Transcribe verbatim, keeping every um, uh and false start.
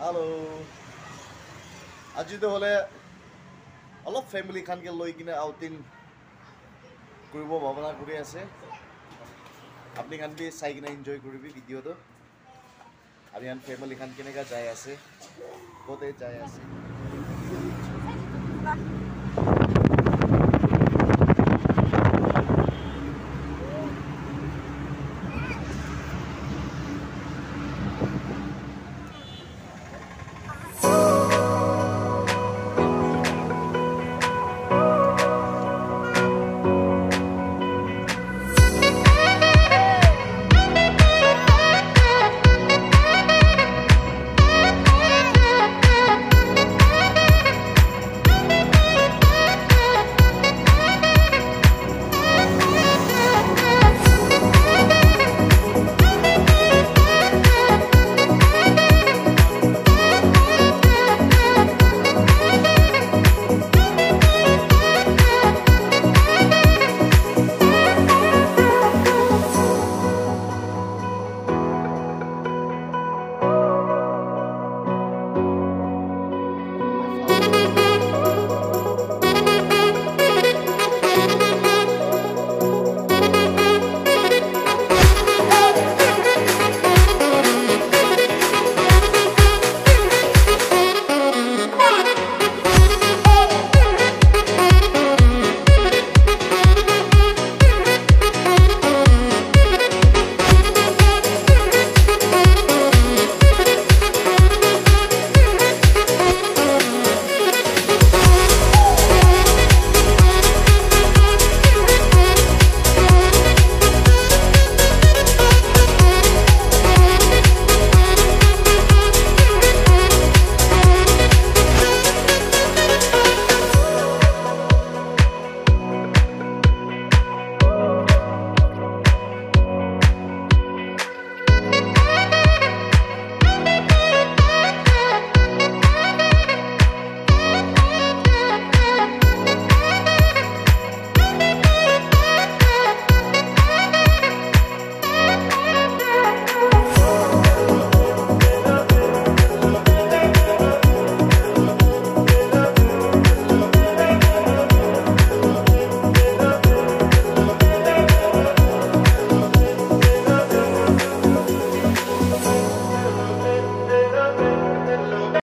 Hello. আজি তো হলে অলপ ফ্যামিলি খানকে লৈ কিনে আউটিং কৰিব ভাবনা কৰি আছে আপনি খান বি চাই কিনে এনজয় কৰিবি ভিডিঅ'টো আমি আন ফ্যামিলি খান কেনেকা যাই আছে কতে যাই আছে